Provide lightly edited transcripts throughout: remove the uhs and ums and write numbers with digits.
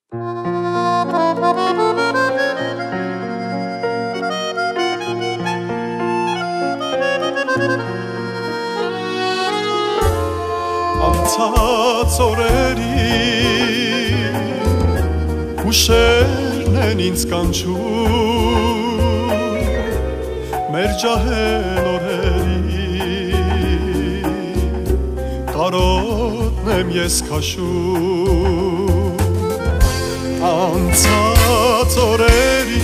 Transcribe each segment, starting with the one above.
Անցած օրերի հուշերն են ինձ կանչում մեր ջահել օրերի կարոտն եմ ես քաշում Անցած օրերի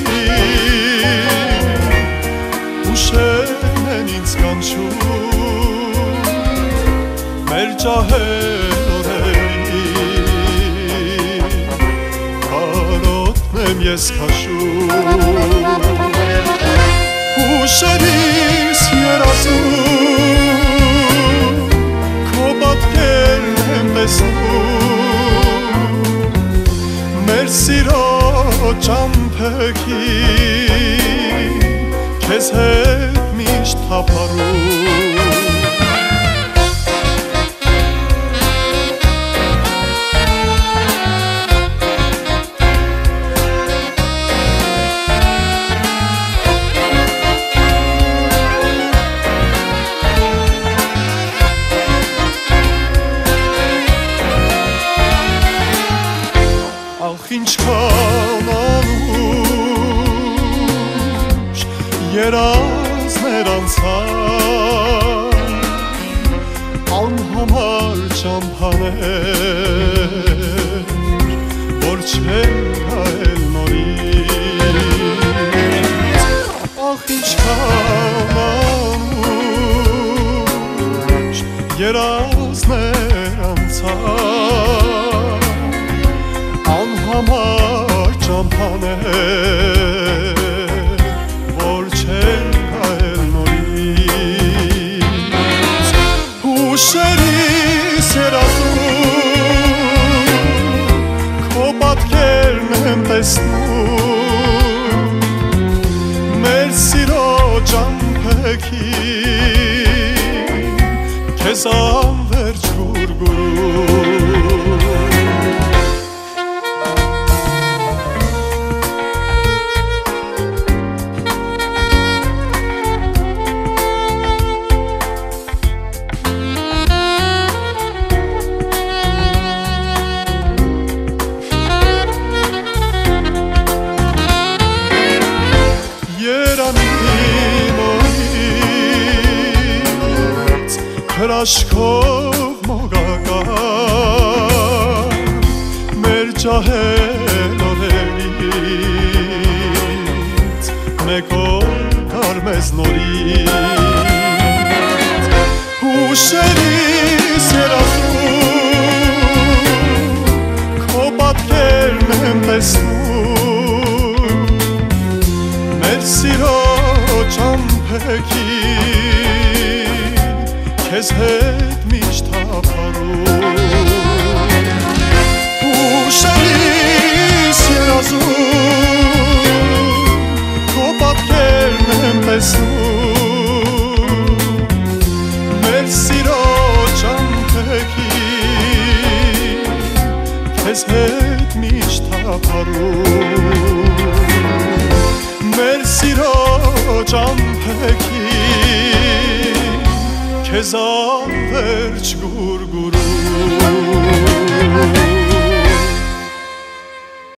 հուշերն են ինձ կանչում մեր ջահել օրերի կարոտն եմ ես քաշում Հուշերիս երազում քո պատկերն եմ տեսնում մեր սիրո ճամփեքին քեզ հետ միշտ թափառում Ինչքան անուշ երազներ անցան անհամար ճամփաներ որ չեն գայել նորից Ախ ինչքան անուշ երազներ անցան Անհամար ճամփաներ որ չեն գայել նորից Հուշերիս երազում քո պատկերն եմ տեսնում մեր սիրո ճամփեքին քեզ անվերջ գուրգուրում Հրաշքով մոգական մեր ջահել օրերից մեկ օր կար մեզ նորից Հուշերիս երազում քո պատկերն եմ տեսնում մեր սիրո ճամփեքին քեզ հետ միշտ թափառում Հուշերիս երազում քո պատկերն եմ տեսնում մեր սիրո ճամփեքին քեզ հետ միշտ թափառում մեր սիրո ճամփեքին քեզ անվերջ գուրգուրում